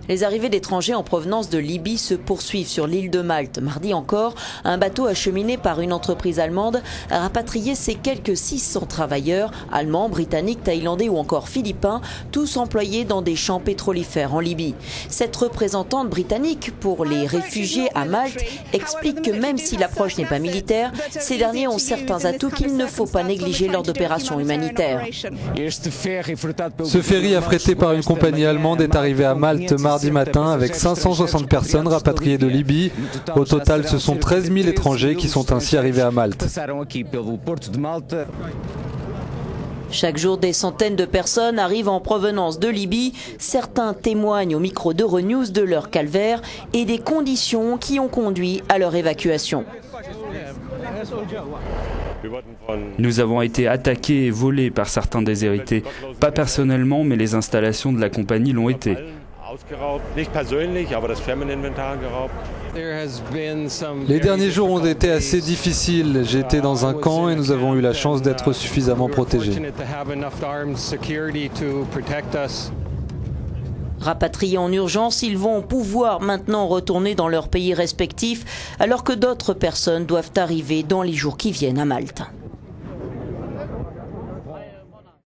Les arrivées d'étrangers en provenance de Libye se poursuivent sur l'île de Malte. Mardi encore, un bateau acheminé par une entreprise allemande a rapatrié ses quelques 600 travailleurs, allemands, britanniques, thaïlandais ou encore philippins, tous employés dans des champs pétrolifères en Libye. Cette représentante britannique pour les réfugiés à Malte explique que même si l'approche n'est pas militaire, ces derniers ont certains atouts qu'il ne faut pas négliger lors d'opérations humanitaires. Ce ferry affrété par une compagnie allemande est arrivé à Malte mardi matin avec 560 personnes rapatriées de Libye. Au total, ce sont 13 000 étrangers qui sont ainsi arrivés à Malte. Chaque jour, des centaines de personnes arrivent en provenance de Libye. Certains témoignent au micro d'Euronews de leur calvaire et des conditions qui ont conduit à leur évacuation. Nous avons été attaqués et volés par certains déshérités. Pas personnellement, mais les installations de la compagnie l'ont été. Les derniers jours ont été assez difficiles. J'étais dans un camp et nous avons eu la chance d'être suffisamment protégés. Rapatriés en urgence, ils vont pouvoir maintenant retourner dans leur pays respectif, alors que d'autres personnes doivent arriver dans les jours qui viennent à Malte.